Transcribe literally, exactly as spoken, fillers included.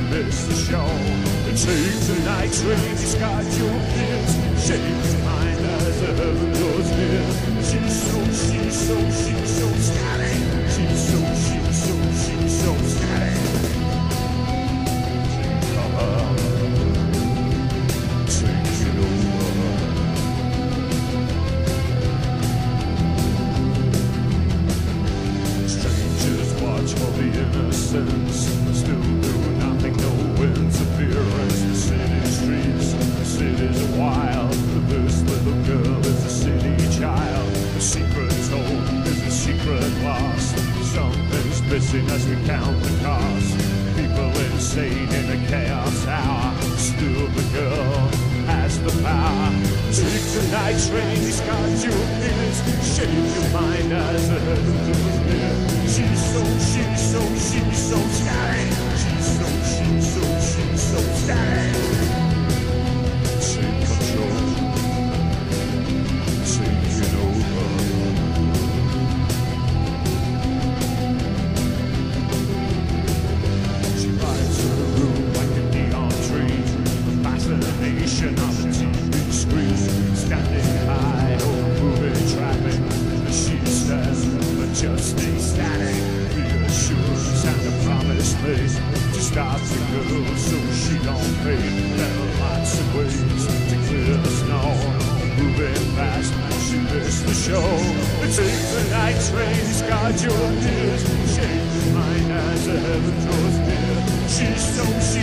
missed the show. Take the night train, discard your fears. Shake your mind as the heaven draws near. She's so, she's so, she's so static. She's so, she's so, she's so static. Take her, take it over. Strangers watch for the innocence, still do nothing, no interference. The city streets, the city's wild. This little girl is a city child. The secret told is a secret lost. Something's missing as we count the cost. People insane in a chaos hour. Still the girl has the power. Take the night train, discard your fears. Shape your mind as the heaven draws near. She's so, she's so, she's so static. She's so, she's so, she's so static. Take control. Take it over. She rides in the room like a neon tree. The fascination of the T V screen. Standing high over moving traffic. She stands but just stay static. Reassurance and a promise made to stop the girl so she don't fade. There are lots of ways to clear the snow. Moving fast, she missed the show. Take the night train, discard your fears. Shake your mind as the heaven draws near. She's so,